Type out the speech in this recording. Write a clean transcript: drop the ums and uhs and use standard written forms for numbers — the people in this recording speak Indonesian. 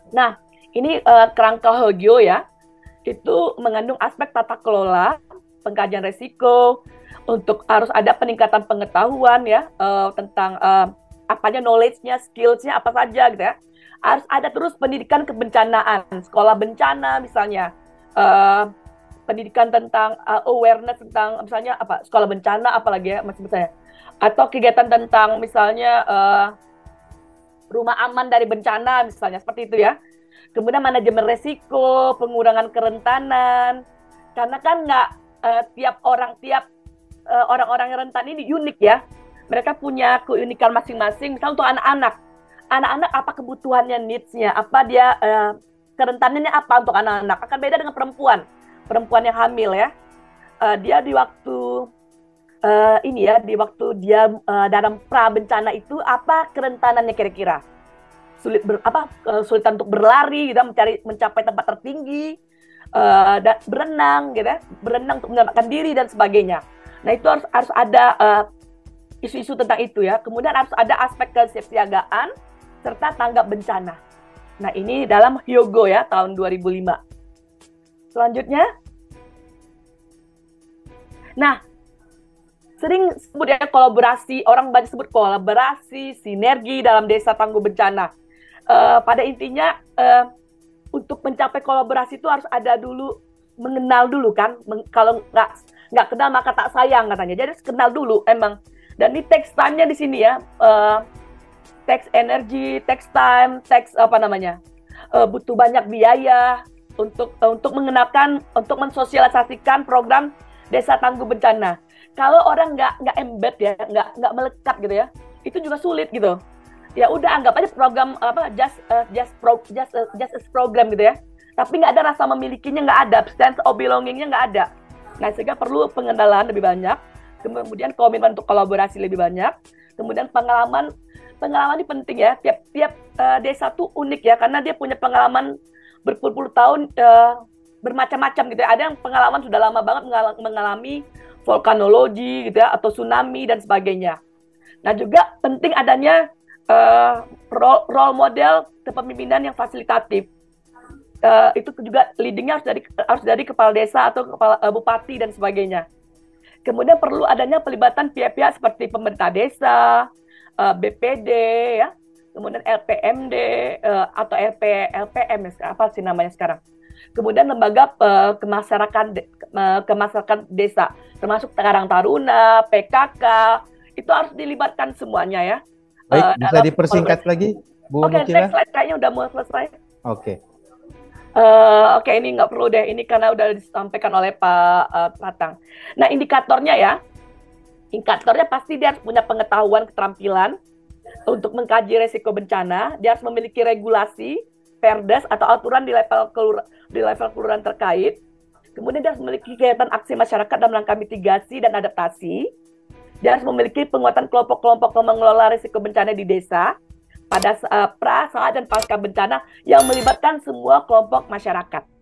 Nah, ini kerangka Hogyo ya, itu mengandung aspek tata kelola, pengkajian resiko, untuk harus ada peningkatan pengetahuan ya tentang apanya knowledge-nya, skills-nya apa saja gitu ya. Harus ada terus pendidikan kebencanaan, sekolah bencana misalnya, uh, pendidikan tentang awareness tentang misalnya apa sekolah bencana apalagi ya masih misalnya, atau kegiatan tentang misalnya rumah aman dari bencana misalnya seperti itu ya. Kemudian manajemen resiko, pengurangan kerentanan. Karena kan nggak tiap orang-orang yang rentan ini unik ya. Mereka punya keunikan masing-masing. Misalnya untuk anak-anak, anak-anak apa kebutuhannya, needs-nya, apa dia kerentanannya apa untuk anak-anak. Akan beda dengan perempuan, perempuan yang hamil ya. Dia di waktu ini ya, di waktu dia dalam pra bencana itu apa kerentanannya kira-kira? Sulitan untuk berlari gitu, mencapai tempat tertinggi, dan berenang gitu ya, berenang untuk menyelamatkan diri dan sebagainya. Nah itu harus ada isu-isu tentang itu ya. Kemudian harus ada aspek kesiapsiagaan serta tanggap bencana. Nah ini dalam Hyogo ya tahun 2005. Selanjutnya, nah sering sebut ya kolaborasi, orang banyak sebut kolaborasi, sinergi dalam desa tangguh bencana. Pada intinya untuk mencapai kolaborasi itu harus ada dulu, mengenal dulu kan. Kalau nggak kenal maka tak sayang katanya. Jadi harus kenal dulu emang. Dan ini text time-nya di sini ya, text energy, text time, text apa namanya, butuh banyak biaya untuk mengenalkan, untuk mensosialisasikan program desa tangguh bencana. Kalau orang nggak embed ya, nggak melekat gitu ya, itu juga sulit gitu. Ya udah anggap aja program apa just as program gitu ya, tapi nggak ada rasa memilikinya, nggak ada sense of belongingnya, nggak ada. Nah sehingga perlu pengenalan lebih banyak, kemudian komitmen untuk kolaborasi lebih banyak, kemudian pengalaman. Pengalaman ini penting ya, tiap desa tuh unik ya, karena dia punya pengalaman berpuluh-puluh tahun, bermacam-macam gitu ya. Ada yang pengalaman sudah lama banget mengalami vulkanologi gitu ya, atau tsunami dan sebagainya. Nah juga penting adanya role model kepemimpinan yang fasilitatif. Itu juga leadingnya harus dari kepala desa atau kepala bupati dan sebagainya. Kemudian perlu adanya pelibatan pihak-pihak seperti pemerintah desa, BPD ya, kemudian LPMD atau LPM apa sih namanya sekarang. Kemudian lembaga kemasyarakatan desa, termasuk Karang Taruna, PKK, itu harus dilibatkan semuanya ya Baik, bisa dalam dipersingkat polres. lagi, Bu Oke, Mukila? next slide kayaknya udah mau selesai. Oke. Oke, ini nggak perlu deh, ini karena udah disampaikan oleh Pak Pratang. Nah, indikatornya pasti dia harus punya pengetahuan, keterampilan untuk mengkaji resiko bencana. Dia harus memiliki regulasi, perdes atau aturan di level kelurahan terkait. Kemudian dia harus memiliki kegiatan aksi masyarakat dalam rangka mitigasi dan adaptasi. Dia harus memiliki penguatan kelompok-kelompok mengelola risiko bencana di desa pada pra, saat, dan pasca bencana yang melibatkan semua kelompok masyarakat.